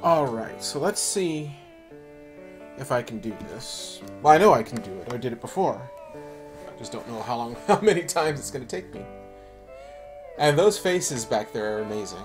Alright, so let's see if I can do this. Well, I know I can do it. I did it before. I just don't know how many times it's going to take me. And those faces back there are amazing.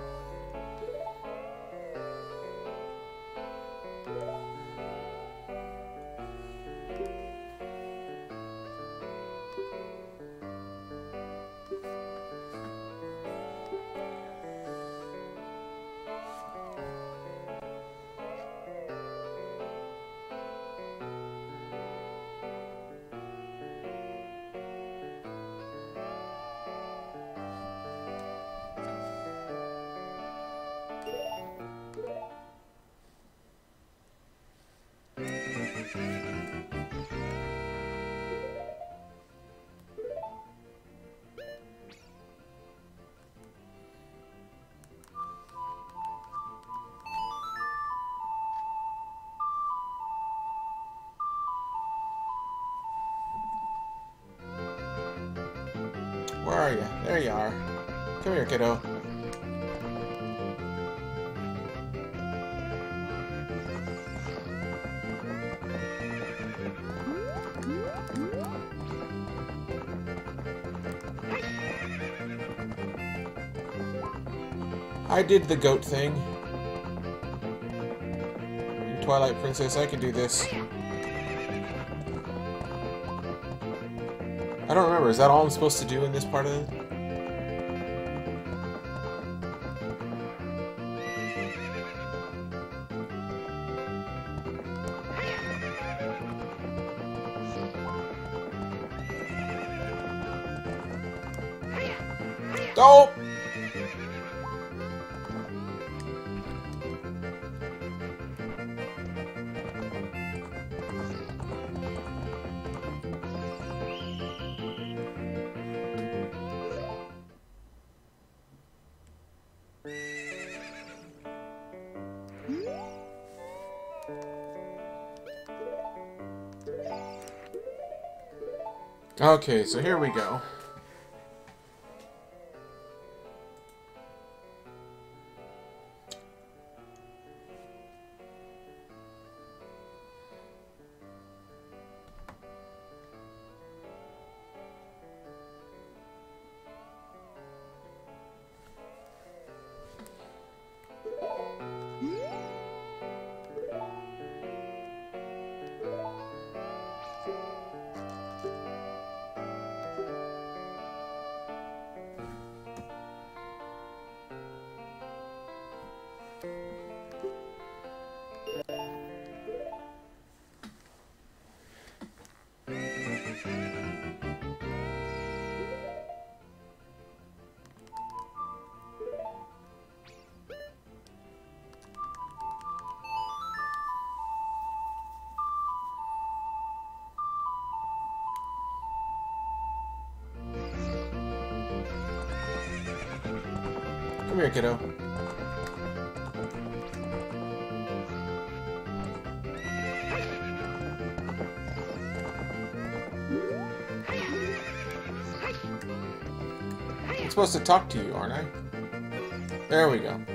Where are you? There you are. Come here, kiddo. I did the goat thing. You Twilight Princess, I can do this. I don't remember. Is that all I'm supposed to do in this part of it? Oh! Okay, so here we go. Come here, kiddo. I'm supposed to talk to you, aren't I? There we go.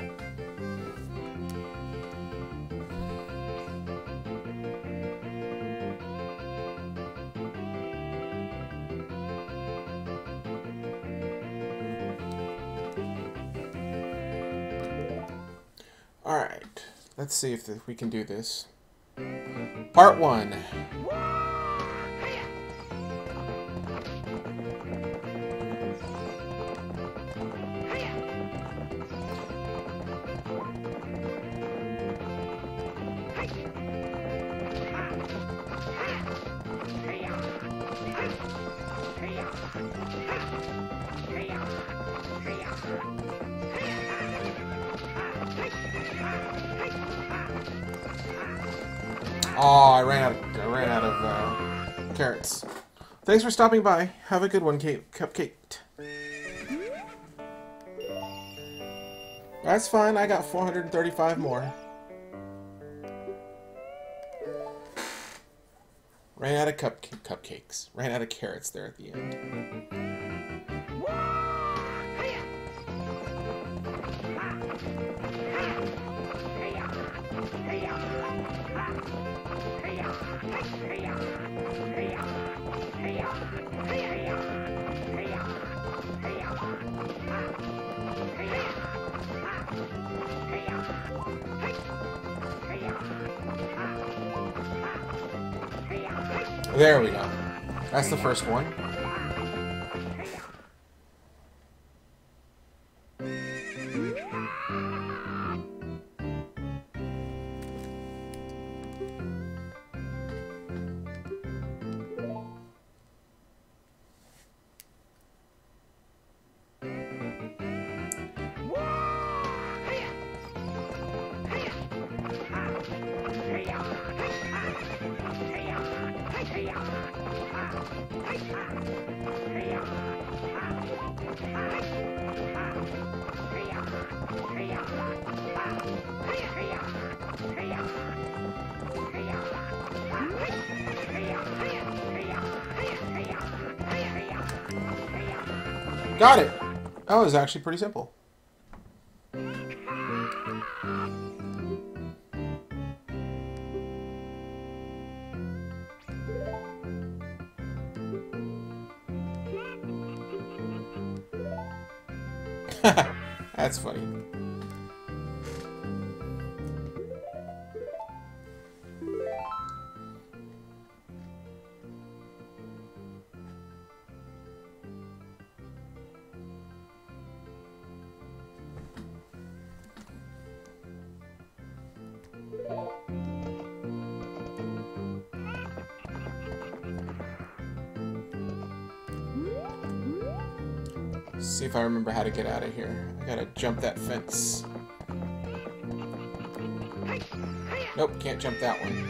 Alright, let's see if we can do this. Part 1. Oh, I ran out of carrots. Thanks for stopping by. Have a good one, Cupcake. That's fine. I got 435 more. Ran out of cupcakes. Ran out of carrots there at the end. There we go. That's the first one. Got it! That was actually pretty simple. That's funny. See if I remember how to get out of here. I gotta jump that fence. Nope, can't jump that one.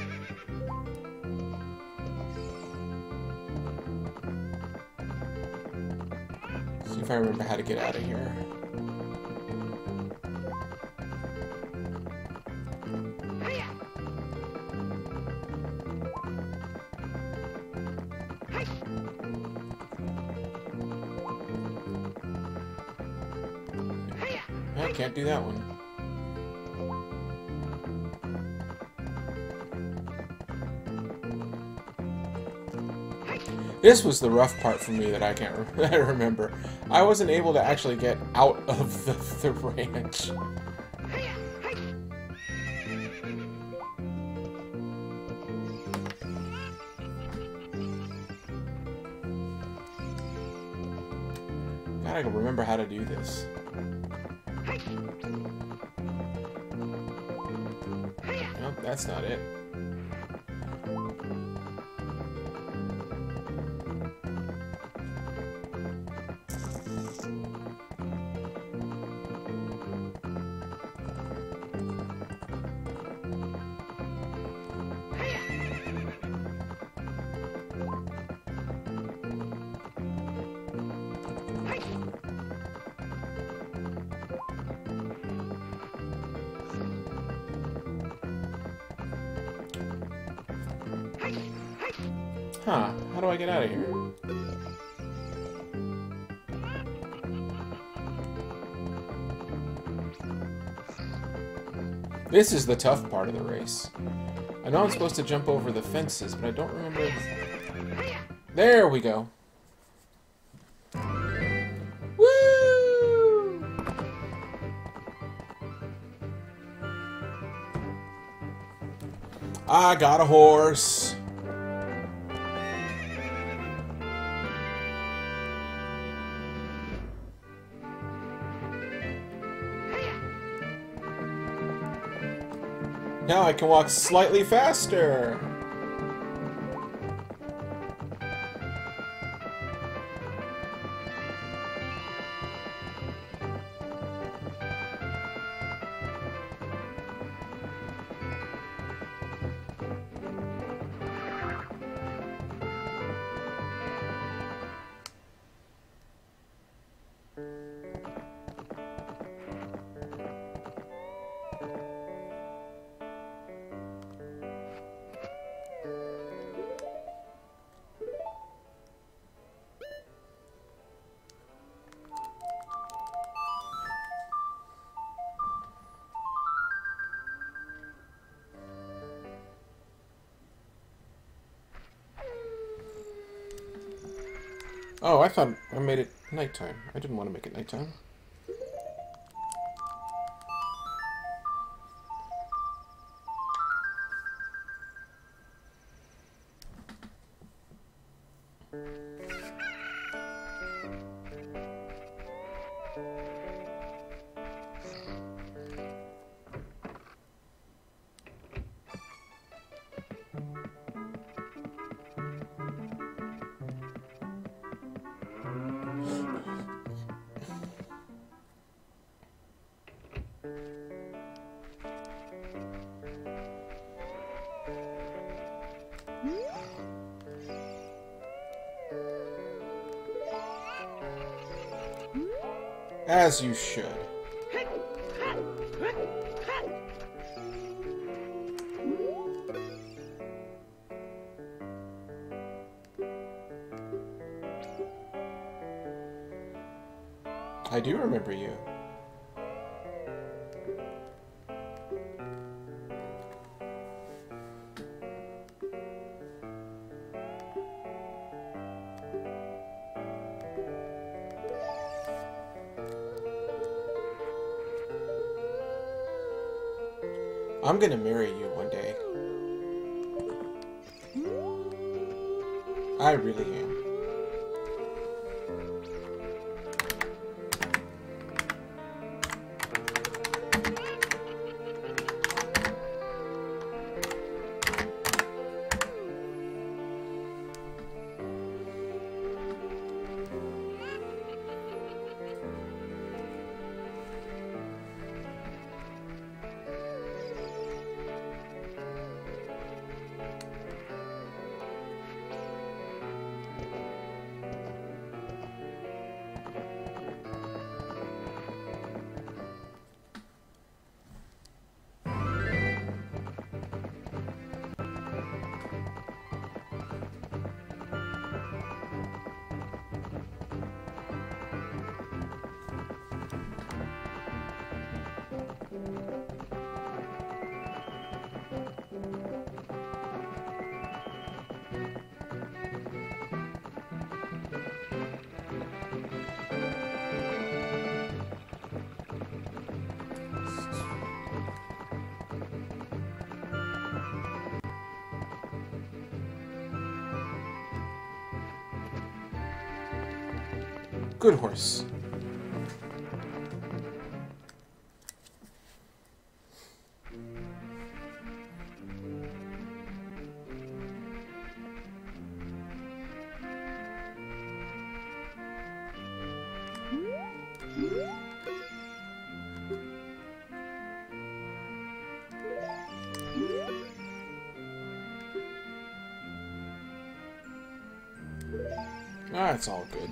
See if I remember how to get out of here. I can't do that one. This was the rough part for me that I can't remember. I wasn't able to actually get out of the ranch. God, I can remember how to do this. Nope, that's not it. Huh, how do I get out of here? This is the tough part of the race. I know I'm supposed to jump over the fences, but I don't remember... There we go. Woo! I got a horse. Now I can walk slightly faster. Oh, I thought I made it nighttime. I didn't want to make it nighttime. As you should. I do remember you. I'm gonna marry you one day. I really am. Good horse. Ah, it's all good.